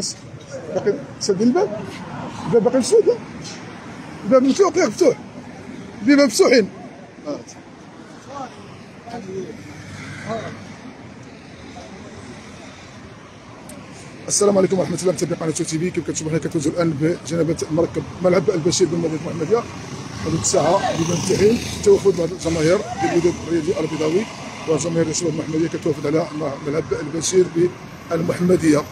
ناقص باقي سد الباب باقي مسدود الباب مفتوح ياك مفتوح الباب مفتوحين السلام عليكم ورحمه الله متابعي قناه تي في. كيف كتشوفوا حنا كتوجهوا الان بجنابه مركب ملعب البشير بن مدينه المحمديه. هذه الساعه اللي بنتهي توافد بعض الجماهير ديال الوداد الرياضي البيضاوي وجماهير الشباب المحمديه كتوافد على ملعب البشير بالمحمديه.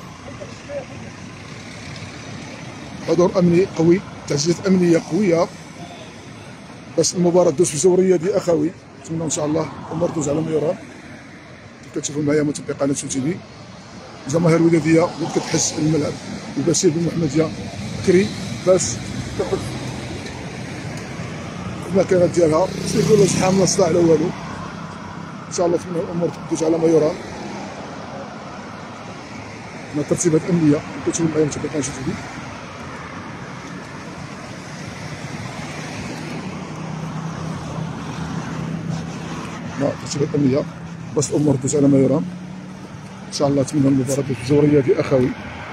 حضور امني قوي، تجهيزات امنيه قويه باش المباراه تدوز بجوريه ديال اخوي. نتمنى ان شاء الله الامور تدوز على ما يرام. كيف كتشوفوا معايا متابعي قناه تي في، الجماهير الوداديه بدات كتحس الملعب البشير بالمحمديه بكري باش تاخذ المكانات ديالها، باش ما يكونوش حامله صداع لا والو. ان شاء الله نتمنى الامور تدوز على ما يرام مع ترتيبات امنيه. كتشوفوا معايا متابعي قناه تي في. مع ترتيبات امنيه باش الامور تدوز على ما يرام. ان شاء الله نتمنى المباراه الجوريه ديال اخوي.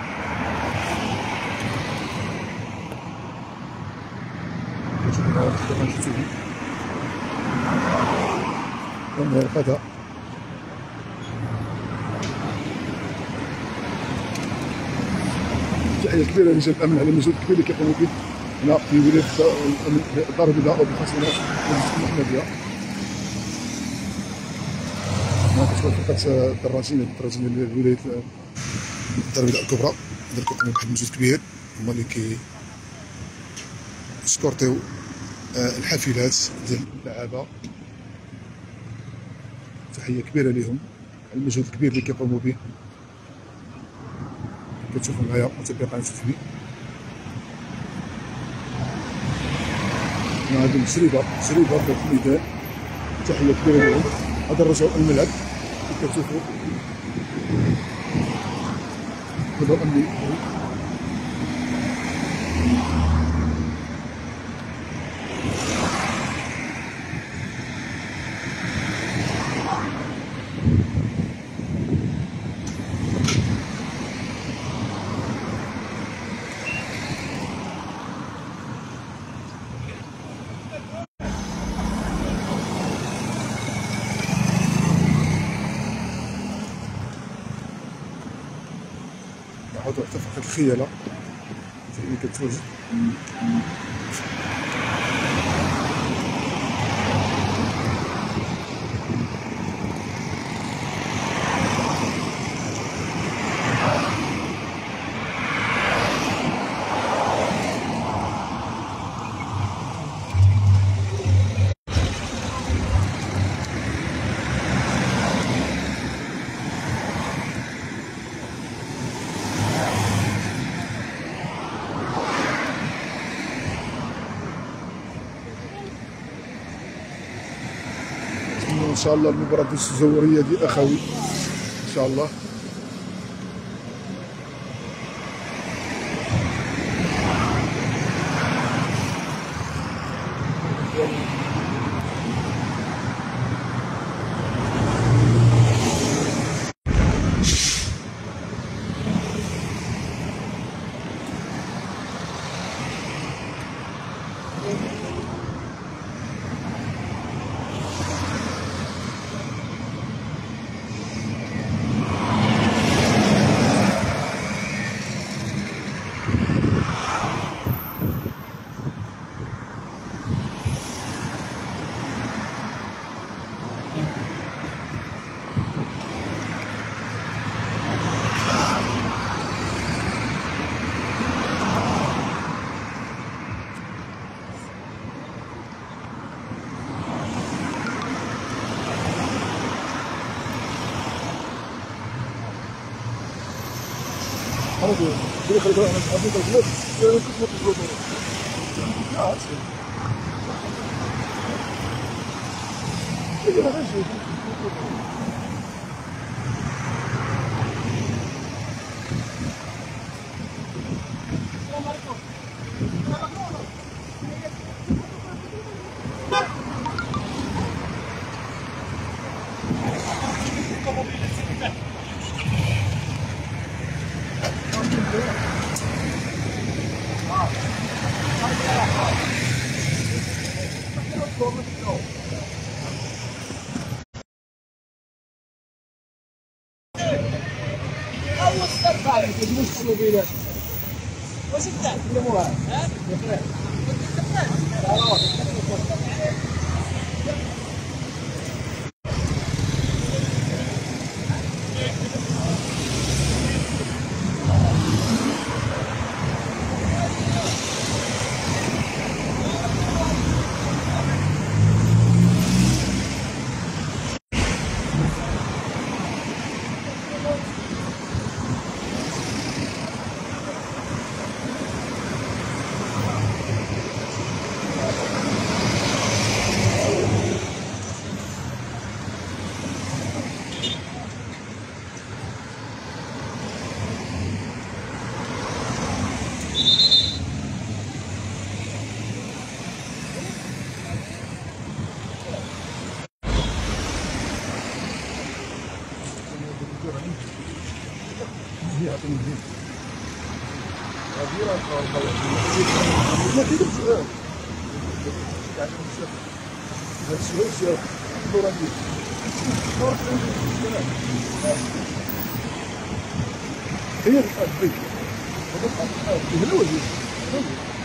هذا تحيه كبيره لرجال الامن على المجهود الكبير اللي كيقوموا به هنا في ولايه الدار البيضاء وبخاصه المحمديه. كتشوف فقط الدراجين ديال ولايه الدار البيضاء الكبرى اللي كيقوموا بواحد المجهود كبير، هما اللي كيسكورتيو الحافلات ديال اللعابه. تحيه كبيره لهم على المجهود الكبير اللي كيقوموا به. كتشوفوا معايا متابعي قناه تي في. هذه تجربه في الميدان. تحيه كبيره لهم. هذا الرجل الملعب كيف كتشوفوا هذا امني. حتى فقط الخيالة اللي كتواجد. ان شاء الله المباراه الجوهريه ديال اخوي ان شاء الله. موبيلات واش انت كلموها ها هي البيت هذا الحال هنا وجهي